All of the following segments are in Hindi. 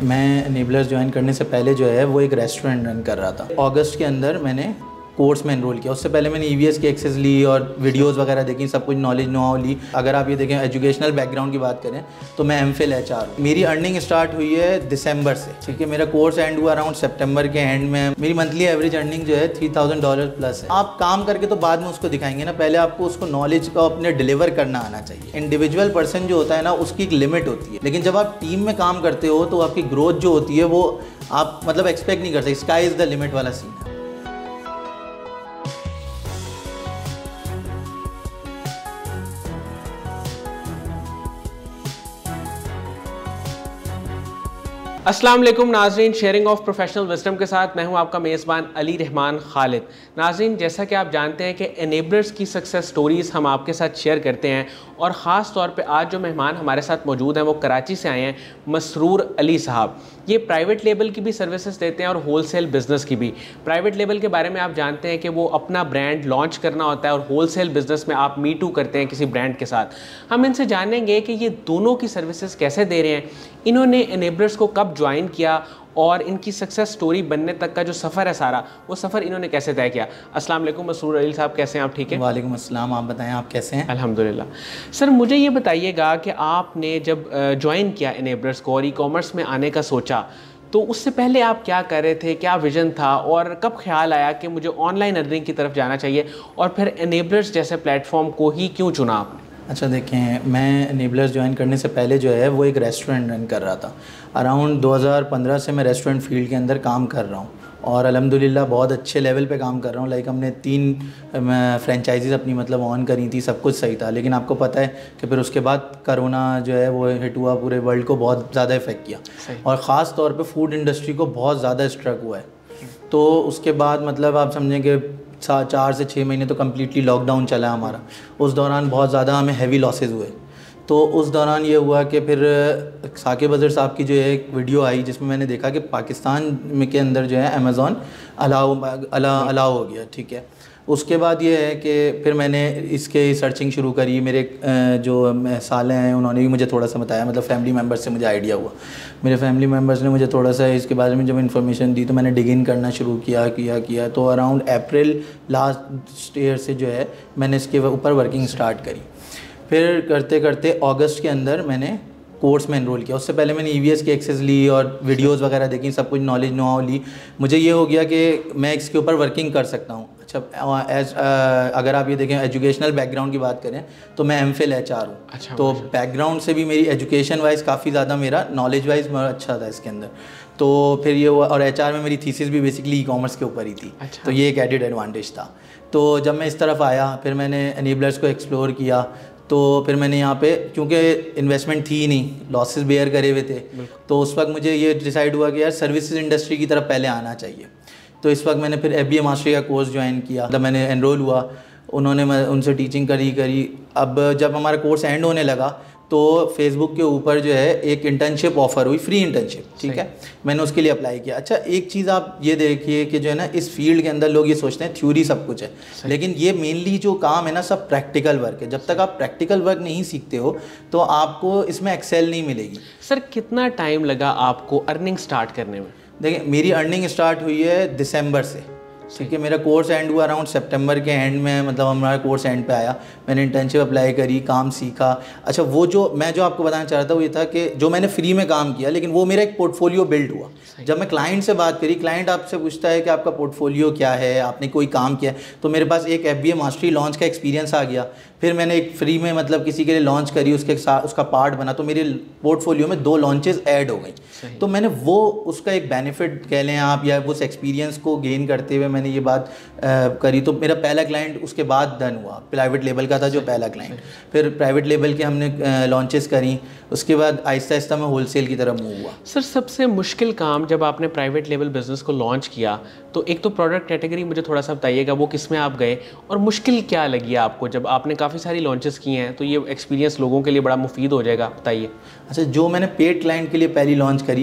मैं एनेबलर्स ज्वाइन करने से पहले जो है वो एक रेस्टोरेंट रन कर रहा था। अगस्त के अंदर मैंने कोर्स में एनरोल किया। उससे पहले मैंने EVS की एक्सेस ली और वीडियोस वगैरह देखी, सब कुछ नॉलेज नो हाउ ली। अगर आप ये देखें एजुकेशनल बैकग्राउंड की बात करें तो मैं MPhil HR हूँ। मेरी अर्निंग स्टार्ट हुई है दिसंबर से, ठीक है। मेरा कोर्स एंड हुआ अराउंड सितंबर के एंड में। मेरी मंथली एवरेज अर्निंग जो है $3000 प्लस है। आप काम करके तो बाद में उसको दिखाएंगे ना, पहले आपको उसको नॉलेज को अपने डिलीवर करना आना चाहिए। इंडिविजुअल पर्सन जो होता है ना, उसकी एक लिमिट होती है, लेकिन जब आप टीम में काम करते हो तो आपकी ग्रोथ जो होती है वो आप मतलब एक्सपेक्ट नहीं करते। स्काई इज़ द लिमिट वाला सीन है। अस्सलाम वालेकुम नाजरीन, शेयरिंग ऑफ प्रोफेशनल विजडम के साथ मैं हूं आपका मेज़बान अली रहमान खालिद। नाजरीन, जैसा कि आप जानते हैं कि एनेबलर्स की सक्सेस स्टोरीज़ हम आपके साथ शेयर करते हैं और ख़ास तौर पे आज जो मेहमान हमारे साथ मौजूद हैं वो कराची से आए हैं, मसरूर अली साहब। ये प्राइवेट लेबल की भी सर्विसेज देते हैं और होलसेल बिज़नेस की भी। प्राइवेट लेबल के बारे में आप जानते हैं कि वो अपना ब्रांड लॉन्च करना होता है और होलसेल बिज़नेस में आप मी टू करते हैं किसी ब्रांड के साथ। हम इनसे जानेंगे कि ये दोनों की सर्विसेज कैसे दे रहे हैं, इन्होंने एनेबलर्स को कब ज्वाइन किया और इनकी सक्सेस स्टोरी बनने तक का जो सफ़र है सारा, वो सफ़र इन्होंने कैसे तय किया। अस्सलाम वालेकुम मसरूर अली साहब, कैसे हैं आप? ठीक है, वालेकुम अस्सलाम। आप बताएं आप कैसे हैं? अल्हम्दुलिल्लाह। सर, मुझे ये बताइएगा कि आपने जब ज्वाइन किया एनेबलर्स को और ई-कॉमर्स में आने का सोचा, तो उससे पहले आप क्या कर रहे थे, क्या विजन था और कब ख्याल आया कि मुझे ऑनलाइन अर्निंग की तरफ जाना चाहिए और फिर एनेबलर्स जैसे प्लेटफॉर्म को ही क्यों चुना आपने? अच्छा देखें, मैं एनेबलर्स ज्वाइन करने से पहले जो है वो एक रेस्टोरेंट रन कर रहा था। अराउंड 2015 से मैं रेस्टोरेंट फील्ड के अंदर काम कर रहा हूँ और अल्हम्दुलिल्लाह बहुत अच्छे लेवल पे काम कर रहा हूँ। लाइक हमने 3 फ्रेंचाइजीज़ अपनी मतलब ऑन करी थी, सब कुछ सही था। लेकिन आपको पता है कि फिर उसके बाद कोरोना जो है वो हिट हुआ, पूरे वर्ल्ड को बहुत ज़्यादा इफ़ेक्ट किया और ख़ास तौर पे फूड इंडस्ट्री को बहुत ज़्यादा स्ट्रक हुआ है। तो उसके बाद मतलब आप समझें कि 4 से 6 महीने तो कम्प्लीटली लॉकडाउन चला हमारा। उस दौरान बहुत ज़्यादा हमें हैवी लॉसेस हुए। तो उस दौरान ये हुआ कि फिर साकिब अज़हर साहब की जो है एक वीडियो आई जिसमें मैंने देखा कि पाकिस्तान में के अंदर जो है अमेज़ॉन अलाउ हो गया, ठीक है। उसके बाद ये है कि फिर मैंने इसके सर्चिंग शुरू करी। मेरे जो साले हैं उन्होंने भी मुझे थोड़ा सा बताया, मतलब फैमिली मेम्बर्स से मुझे आइडिया हुआ। मेरे फैमिली मेम्बर्स ने मुझे थोड़ा सा इसके बारे में जब इन्फॉर्मेशन दी तो मैंने डिग इन करना शुरू किया। तो अराउंड अप्रैल लास्ट ईयर से जो है मैंने इसके ऊपर वर्किंग स्टार्ट करी। फिर करते करते अगस्त के अंदर मैंने कोर्स में एनरोल किया। उससे पहले मैंने EVS की एक्सेस ली और वीडियोस वगैरह देखी, सब कुछ नॉलेज नो हाउ ली। मुझे ये हो गया कि मैं इसके ऊपर वर्किंग कर सकता हूँ। अच्छा, अगर आप ये देखें एजुकेशनल बैकग्राउंड की बात करें तो मैं MPhil HR हूँ। अच्छा, तो बैकग्राउंड से भी मेरी एजुकेशन वाइज काफ़ी ज़्यादा, मेरा नॉलेज वाइज अच्छा था इसके अंदर। तो फिर ये हुआ और HR में मेरी थीसिस भी बेसिकली ई-कॉमर्स के ऊपर ही थी। अच्छा। तो ये एक एडेड एडवांटेज था। तो जब मैं इस तरफ आया फिर मैंने एनेबलर्स को एक्सप्लोर किया। तो फिर मैंने यहाँ पे क्योंकि इन्वेस्टमेंट थी ही नहीं, लॉसेस बेयर करे हुए थे, तो उस वक्त मुझे ये डिसाइड हुआ कि यार सर्विसेज इंडस्ट्री की तरफ पहले आना चाहिए। तो इस वक्त मैंने फिर FBA मास्टरी का कोर्स ज्वाइन किया। जब मैंने एनरोल हुआ, उन्होंने उनसे टीचिंग करी। अब जब हमारा कोर्स एंड होने लगा तो फेसबुक के ऊपर जो है एक इंटर्नशिप ऑफ़र हुई, फ्री इंटर्नशिप, ठीक है। मैंने उसके लिए अप्लाई किया। अच्छा, एक चीज़ आप ये देखिए कि जो है ना, इस फील्ड के अंदर लोग ये सोचते हैं थ्योरी सब कुछ है, लेकिन ये मेनली जो काम है ना सब प्रैक्टिकल वर्क है। जब तक आप प्रैक्टिकल वर्क नहीं सीखते हो तो आपको इसमें एक्सेल नहीं मिलेगी। सर, कितना टाइम लगा आपको अर्निंग स्टार्ट करने में? देखिए, मेरी अर्निंग स्टार्ट हुई है दिसंबर से, ठीक है। मेरा कोर्स एंड हुआ अराउंड सितंबर के एंड में, मतलब हमारा कोर्स एंड पे आया। मैंने इंटर्नशिप अप्लाई करी, काम सीखा। अच्छा, वो जो आपको बताना चाह रहा था वो ये था कि जो मैंने फ्री में काम किया, लेकिन वो मेरा एक पोर्टफोलियो बिल्ड हुआ। जब मैं क्लाइंट से बात करी, क्लाइंट आपसे पूछता है कि आपका पोर्टफोलियो क्या है, आपने कोई काम किया है, तो मेरे पास एक FBA मास्टरी लॉन्च का एक्सपीरियंस आ गया। फिर मैंने एक फ्री में मतलब किसी के लिए लॉन्च करी, उसके साथ उसका पार्ट बना, तो मेरे पोर्टफोलियो में 2 लॉन्चेस ऐड हो गई। तो मैंने वो उसका एक बेनिफिट कह लें आप, या उस एक्सपीरियंस को गेन करते हुए मैंने ये बात करी। तो मेरा पहला क्लाइंट उसके बाद डन हुआ, प्राइवेट लेबल का था जो पहला क्लाइंट। फिर प्राइवेट लेबल के हमने लॉन्चेस करी। उसके बाद आहिस्ता आहिस्ता मैं होलसेल की तरफ मूव हुआ। सर, सबसे मुश्किल काम जब आपने प्राइवेट लेवल बिजनेस को लॉन्च किया, तो एक तो प्रोडक्ट कैटेगरी मुझे थोड़ा सा बताइएगा, वो किस में आप गए और मुश्किल क्या लगी आपको? जब आपने काफ़ी सारी लॉन्चेस की हैं तो ये एक्सपीरियंस लोगों के लिए बड़ा मुफीद हो जाएगा, बताइए। अच्छा, जो मैंने पेड क्लाइंट के लिए पहली लॉन्च करी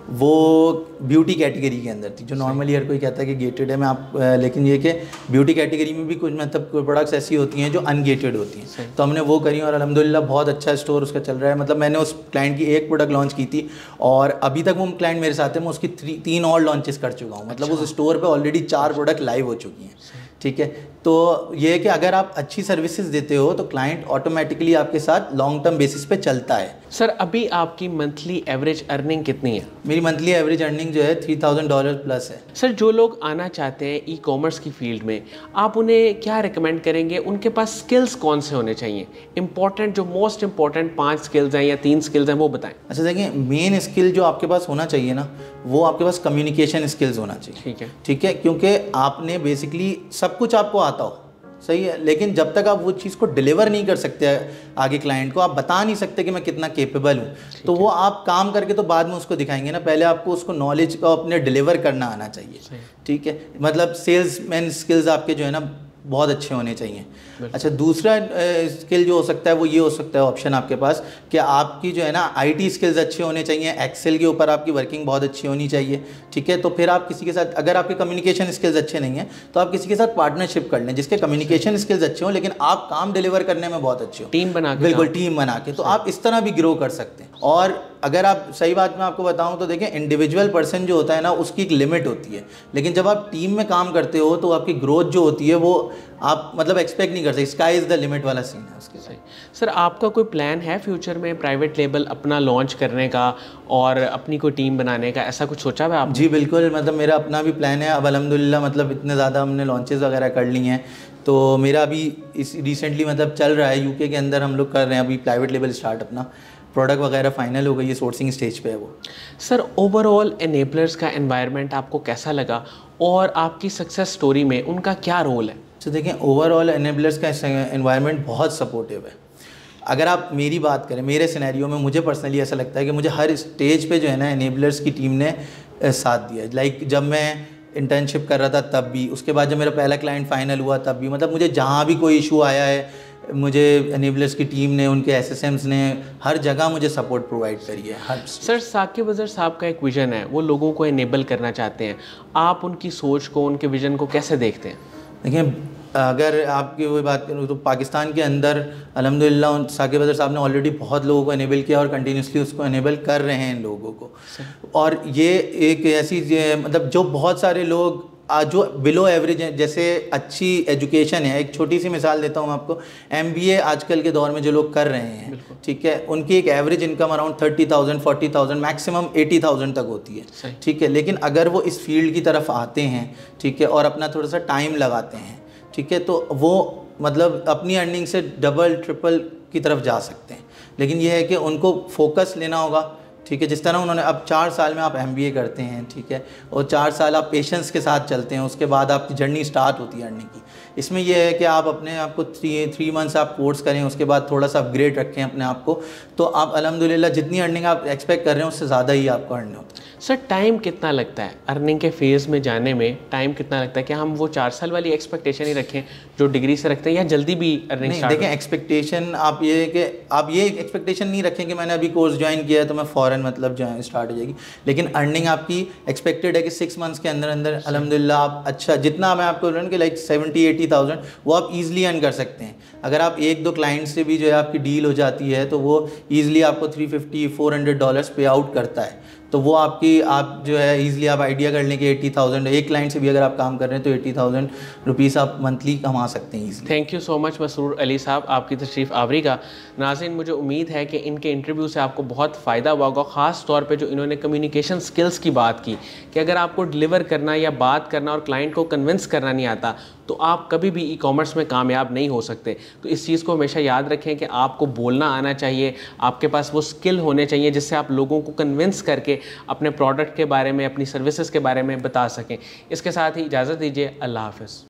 वो ब्यूटी कैटेगरी के अंदर थी, जो नॉर्मली हर कोई कहता है कि गेटेड है। मैं आप लेकिन ये कि ब्यूटी कैटेगरी में भी कुछ मतलब प्रोडक्ट्स ऐसी होती हैं जो अनगेटेड होती हैं, तो हमने वो करी और अल्हम्दुलिल्लाह बहुत अच्छा स्टोर उसका चल रहा है। मतलब मैंने उस क्लाइंट की एक प्रोडक्ट लॉन्च की थी और अभी तक वो क्लाइंट मेरे साथ है, मैं उसकी 3 और लॉन्चेस कर चुका हूँ। मतलब उस स्टोर पर ऑलरेडी 4 प्रोडक्ट लाइव हो चुकी हैं, ठीक है। तो ये है कि अगर आप अच्छी सर्विसेज देते हो तो क्लाइंट ऑटोमेटिकली आपके साथ लॉन्ग टर्म बेसिस पे चलता है। सर अभी आपकी मंथली एवरेज अर्निंग कितनी है? मेरी मंथली एवरेज अर्निंग जो है $3000 प्लस है। सर जो लोग आना चाहते हैं ई कॉमर्स की फील्ड में, आप उन्हें क्या रिकमेंड करेंगे? उनके पास स्किल्स कौन से होने चाहिए इंपॉर्टेंट, जो मोस्ट इंपॉर्टेंट 5 स्किल्स हैं या 3 स्किल्स हैं वो बताएं। अच्छा देखिए, मेन स्किल जो आपके पास होना चाहिए ना, वो आपके पास कम्युनिकेशन स्किल्स होना चाहिए। ठीक है, क्योंकि आपने बेसिकली सब कुछ आपको आता हो, सही है, लेकिन जब तक आप वो चीज़ को डिलीवर नहीं कर सकते आगे क्लाइंट को, आप बता नहीं सकते कि मैं कितना केपेबल हूँ, तो वो आप काम करके तो बाद में उसको दिखाएंगे ना। पहले आपको उसको नॉलेज को अपने डिलीवर करना आना चाहिए, ठीक है। मतलब सेल्समैन स्किल्स आपके जो है ना बहुत अच्छे होने चाहिए। अच्छा, दूसरा स्किल जो हो सकता है वो ये हो सकता है ऑप्शन आपके पास कि आपकी जो है ना आईटी स्किल्स अच्छे होने चाहिए, एक्सेल के ऊपर आपकी वर्किंग बहुत अच्छी होनी चाहिए, ठीक है। तो फिर आप किसी के साथ, अगर आपके कम्युनिकेशन स्किल्स अच्छे नहीं हैं तो आप किसी के साथ पार्टनरशिप कर लें जिसके कम्युनिकेशन स्किल्स अच्छे हों लेकिन आप काम डिलीवर करने में बहुत अच्छे हो, टीम बना के, बिल्कुल टीम बना के, तो आप इस तरह भी ग्रो कर सकते हैं। और अगर आप सही बात मैं आपको बताऊं तो देखें, इंडिविजुअल पर्सन जो होता है ना उसकी एक लिमिट होती है, लेकिन जब आप टीम में काम करते हो तो आपकी ग्रोथ जो होती है वो आप मतलब एक्सपेक्ट नहीं कर सकते। स्काई इज़ द लिमिट वाला सीन है उसके। सही। सर आपका कोई प्लान है फ्यूचर में प्राइवेट लेबल अपना लॉन्च करने का और अपनी कोई टीम बनाने का, ऐसा कुछ सोचा है आपने? जी बिल्कुल, मतलब मेरा अपना भी प्लान है। अब अल्हम्दुलिल्लाह मतलब इतने ज़्यादा हमने लॉन्चेस वगैरह कर ली हैं, तो मेरा अभी इस रिसेंटली मतलब चल रहा है यूके के अंदर, हम लोग कर रहे हैं अभी प्राइवेट लेबल स्टार्ट, अपना प्रोडक्ट वगैरह फाइनल हो गई है, सोर्सिंग स्टेज पे है वो। सर ओवरऑल एनेबलर्स का एनवायरनमेंट आपको कैसा लगा और आपकी सक्सेस स्टोरी में उनका क्या रोल है? तो देखें, ओवरऑल एनेबलर्स का एनवायरनमेंट बहुत सपोर्टिव है। अगर आप मेरी बात करें, मेरे सिनेरियो में मुझे पर्सनली ऐसा लगता है कि मुझे हर स्टेज पे जो है ना एनेबलर्स की टीम ने साथ दिया। लाइक जब मैं इंटर्नशिप कर रहा था तब भी, उसके बाद जब मेरा पहला क्लाइंट फाइनल हुआ तब भी, मतलब मुझे जहाँ भी कोई इशू आया है मुझे एनेबलर्स की टीम ने, उनके एसएसएम्स ने हर जगह मुझे सपोर्ट प्रोवाइड करी है। हर सर साकिब अज़हर साहब का एक विज़न है, वो लोगों को एनेबल करना चाहते हैं, आप उनकी सोच को, उनके विज़न को कैसे देखते हैं? देखिए, अगर आपकी वही बात करूँ तो पाकिस्तान के अंदर अल्हम्दुलिल्लाह साकिब अज़हर साहब ने ऑलरेडी बहुत लोगों को एनेबल किया और कंटिन्यूसली उसको एनेबल कर रहे हैं इन लोगों को। और ये एक ऐसी मतलब जो बहुत सारे लोग जो बिलो एवरेज हैं, जैसे अच्छी एजुकेशन है, एक छोटी सी मिसाल देता हूँ आपको, MBA आजकल के दौर में जो लोग कर रहे हैं, ठीक है, उनकी एक एवरेज इनकम अराउंड 30,000 40,000 मैक्सिमम 80,000 तक होती है, ठीक है। लेकिन अगर वो इस फील्ड की तरफ आते हैं, ठीक है, और अपना थोड़ा सा टाइम लगाते हैं, ठीक है, तो वो मतलब अपनी अर्निंग से डबल ट्रिपल की तरफ जा सकते हैं। लेकिन ये है कि उनको फोकस लेना होगा, ठीक है। जिस तरह उन्होंने अब 4 साल में आप MBA करते हैं, ठीक है, और 4 साल आप पेशेंस के साथ चलते हैं, उसके बाद आपकी जर्नी स्टार्ट होती है अर्निंग की। इसमें यह है कि आप अपने आप को 3 मंथ्स आप कोर्स करें, उसके बाद थोड़ा सा अपग्रेड रखें अपने आप को, तो आप अल्हम्दुलिल्लाह जितनी अर्निंग आप एक्सपेक्ट कर रहे हैं उससे ज़्यादा ही आपको अर्निंग होता है। सर टाइम कितना लगता है अर्निंग के फेज़ में जाने में? टाइम कितना लगता है? क्या हम वो 4 साल वाली एक्सपेक्टेशन ही रखें जो डिग्री से रखते हैं, या जल्दी भी अर्निंग नहीं? देखें, एक्सपेक्टेशन आप ये एक्सपेक्टेशन नहीं रखें कि मैंने अभी कोर्स ज्वाइन किया है तो मैं फ़ौरन मतलब जो है स्टार्ट हो जाएगी। लेकिन अर्निंग आपकी एक्सपेक्टेड है कि 6 मंथ्स के अंदर अंदर अल्हम्दुलिल्लाह आप अच्छा, जितना मैं आपको बोल रहा हूँ कि लाइक 70-80,000 वो आप ईज़िली अर्न कर सकते हैं। अगर आप 1-2 क्लाइंट से भी जो है आपकी डील हो जाती है तो वो ईज़िली आपको $350-400 पे आउट करता है। तो वो आप जो है ईज़िली आप आइडिया कर लें कि 80,000 एक क्लाइंट से भी अगर आप काम कर रहे हैं तो 80,000 रुपीज़ आप मंथली कमा सकते हैं easily. Thank you so much Masroor Ali साहब, आपकी तशरीफ़ आवरी का। नाज़रीन, मुझे उम्मीद है कि इनके इंटरव्यू से आपको बहुत फ़ायदा हुआ होगा, ख़ास तौर पे जो इन्होंने कम्युनिकेशन स्किल्स की बात की कि अगर आपको डिलीवर करना या बात करना और क्लाइंट को कन्विंस करना नहीं आता तो आप कभी भी ई कॉमर्स में कामयाब नहीं हो सकते। तो इस चीज़ को हमेशा याद रखें कि आपको बोलना आना चाहिए, आपके पास वो स्किल होने चाहिए जिससे आप लोगों को कन्विंस करके अपने प्रोडक्ट के बारे में, अपनी सर्विसेज के बारे में बता सकें। इसके साथ ही इजाज़त दीजिए, अल्लाह हाफ़िज़।